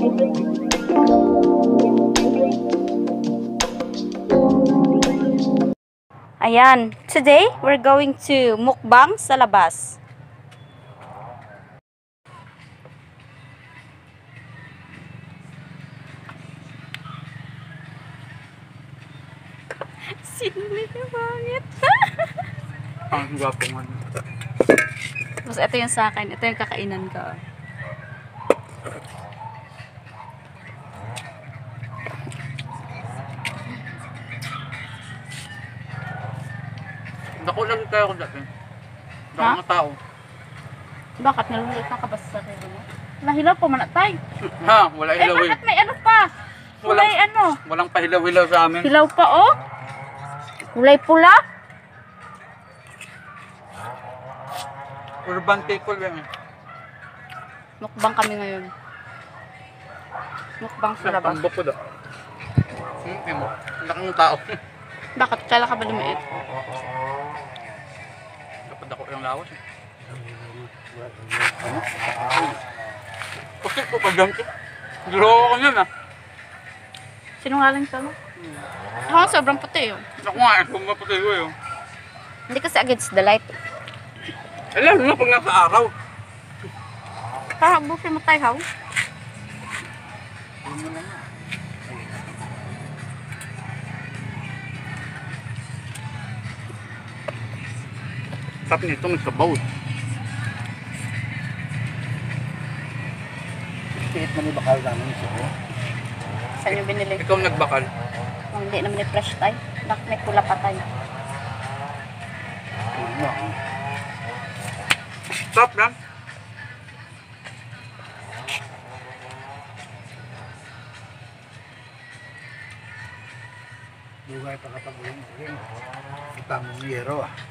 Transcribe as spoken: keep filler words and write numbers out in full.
Ayan, today we're going to mukbang sa labas. Sinili na bakit? Ang gwapo man. Tapos ito yung sa akin, ito yung kakainan ko. Dako lang tayo ko dati. Dako Ha? mga tao. Bakit? Nalulit na ka ba sa sarili mo? Nahilaw pa man tayo. Ha, wala Eh, hilaw eh. bakit may ano pa? Kulay ano? Walang pahilaw-hilaw sa amin. Hilaw pa oh? Kulay pula? Urban people yan eh. Mukbang kami ngayon. Mukbang sa labas. Ang bako daw. Hmm, eh mo. Laking tao. Bakit? Kailan ka ba lumiit? Dapat ako yung lawas eh. Kasi ko pag ganito. Loko ko yan ah. Sinungaling ka mo? Ako, sobrang puti yun. Ako nga eh, kung maputi ko yun. Hindi kasi against the light. Alam mo pag nasa araw. Parang busin mo tayo, haw. Sarap nito, may sabaw. Kahit mo ni bakal namin ito. Saan yung binili? Ikaw nagbakal. Kung hindi naman i-fresh tayo. Bakit may pula pa tayo? Sarap lang. Dugay pa kapag uling uling. Kita mo yero ah.